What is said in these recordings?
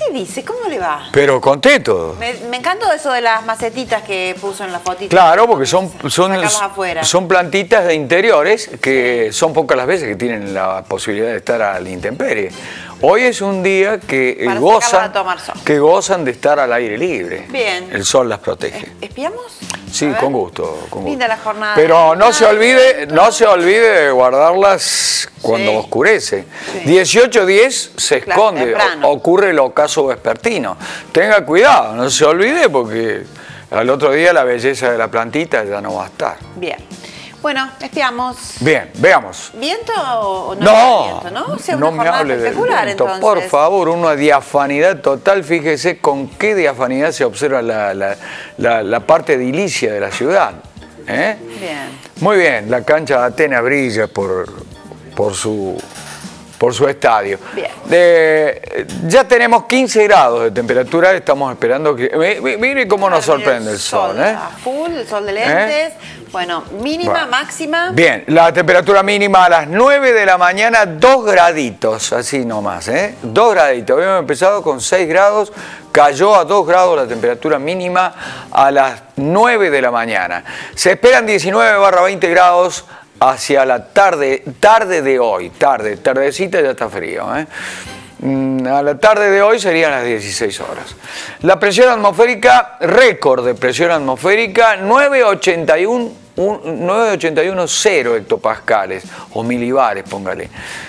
¿Qué dice? ¿Cómo le va? Pero contento. Me encantó eso de las macetitas que puso en la fotito. Claro, porque son plantitas de interiores que son pocas las veces que tienen la posibilidad de estar a la intemperie. Hoy es un día que gozan de estar al aire libre. Bien. El sol las protege. ¿Espiamos? Sí, con gusto, con gusto. Linda la jornada. Pero no se olvide de guardarlas cuando oscurece. Sí. 18:10 se esconde, ocurre el ocaso vespertino. Tenga cuidado, no se olvide porque al otro día la belleza de la plantita ya no va a estar. Bien. Bueno, espiamos. Bien, veamos. ¿Viento o no? No, viento, ¿no? O sea, no me hable de viento, entonces. Por favor, una diafanidad total. Fíjese con qué diafanidad se observa la parte edilicia de la ciudad. Bien. Muy bien, la cancha de Atenas brilla por su estadio. Bien. Ya tenemos 15 grados de temperatura, estamos esperando que... Mire cómo nos sorprende el sol. A full, el sol de lentes. Bueno, mínima, máxima. Bien, la temperatura mínima a las 9 de la mañana, 2 graditos, así nomás, 2 graditos. Habíamos empezado con 6 grados, cayó a 2 grados la temperatura mínima a las 9 de la mañana. Se esperan 19/20 grados hacia la tarde de hoy, tardecita ya está frío, A la tarde de hoy serían las 16 horas. La presión atmosférica, récord de presión atmosférica, 981,0 hectopascales o milibares, póngale.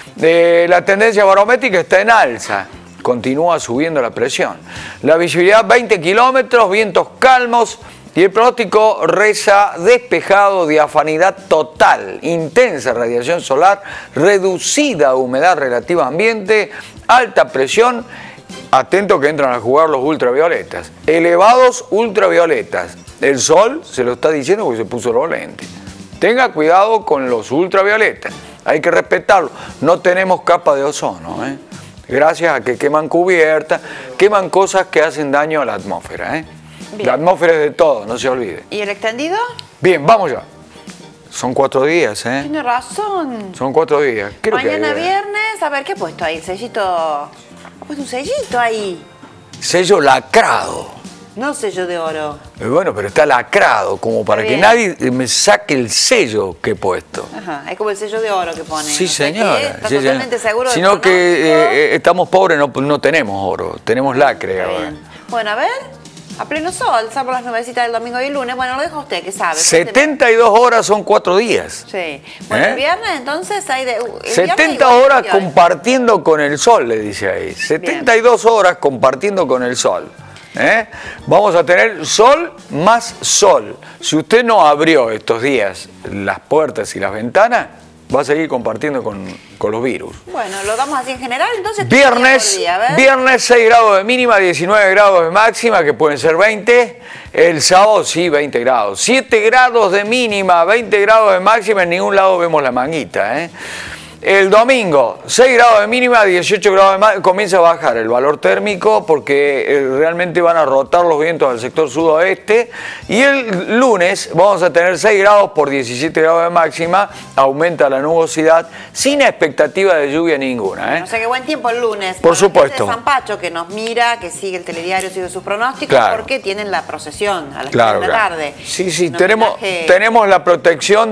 La tendencia barométrica está en alza, continúa subiendo la presión. La visibilidad 20 kilómetros, vientos calmos. Y el pronóstico reza despejado, diafanidad total, intensa radiación solar, reducida humedad relativa ambiente, alta presión, atento que entran a jugar los ultravioletas, elevados ultravioletas. El sol se lo está diciendo porque se puso los lentes. Tenga cuidado con los ultravioletas, hay que respetarlo. No tenemos capa de ozono, gracias a que queman cubiertas, queman cosas que hacen daño a la atmósfera. Bien. La atmósfera es de todo, no se olvide. ¿Y el extendido? Bien, vamos ya. Son 4 días, Tiene razón. Son 4 días. Mañana viernes, a ver, ¿qué ha puesto ahí? El sellito... Ha puesto un sellito ahí. Sello lacrado. No sello de oro. Bueno, pero está lacrado, como para que nadie me saque el sello que he puesto. Ajá, es como el sello de oro que pone. Sí, señora. ¿Está totalmente seguro? Sino que estamos pobres, no tenemos oro, tenemos lacre ahora. Bueno, a ver... A pleno sol, salvo las nubecitas del domingo y el lunes. Bueno, lo deja usted, que sabe. 72 horas son 4 días. Sí. Bueno, el viernes entonces hay de... 70 horas compartiendo con el sol, le dice ahí. 72 horas compartiendo con el sol. Vamos a tener sol más sol. Si usted no abrió estos días las puertas y las ventanas, va a seguir compartiendo con los virus. Bueno, lo damos así en general, entonces... Viernes 6 grados de mínima, 19 grados de máxima, que pueden ser 20. El sábado sí, 20 grados. 7 grados de mínima, 20 grados de máxima, en ningún lado vemos la manguita, El domingo, 6 grados de mínima, 18 grados de máxima, comienza a bajar el valor térmico porque realmente van a rotar los vientos al sector sudoeste. Y el lunes vamos a tener 6 grados por 17 grados de máxima, aumenta la nubosidad, sin expectativa de lluvia ninguna. O sea que buen tiempo el lunes. Por supuesto. De San Pacho que nos mira, que sigue el telediario, sigue sus pronósticos, porque tienen la procesión a las 3 de la tarde. Sí, tenemos la protección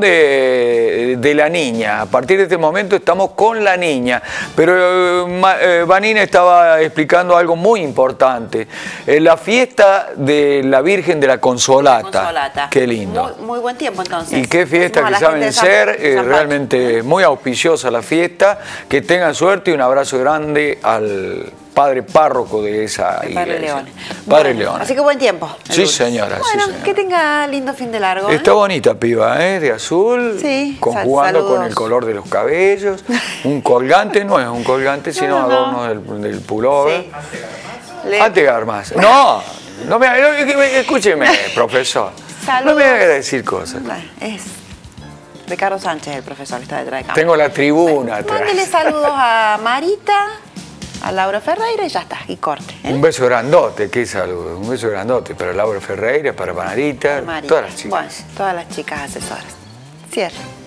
de la niña. A partir de este momento estamos con la niña, pero Vanina estaba explicando algo muy importante, la fiesta de la Virgen de la Consolata. Qué lindo. Muy buen tiempo entonces. Y qué fiesta que saben ser, realmente muy auspiciosa la fiesta, que tengan suerte y un abrazo grande al padre párroco de esa iglesia. Padre León. Así que buen tiempo. Sí, señora. Bueno, que tenga lindo fin de largo. Está bonita piba, de azul, conjugando con el color de los cabellos. Un colgante, no es un colgante, sino adorno del pullover. Antes Garmas. No me, escúcheme, profesor. No me haga decir cosas. Es Ricardo Sánchez, el profesor, que está detrás de cámara. Tengo la tribuna atrás. Mándele saludos a Marita, a Laura Ferreira y ya está, y corte. Un beso grandote, qué saludo. Un beso grandote para Laura Ferreira, para Marita, todas las chicas. Bueno, todas las chicas asesoras. Cierra.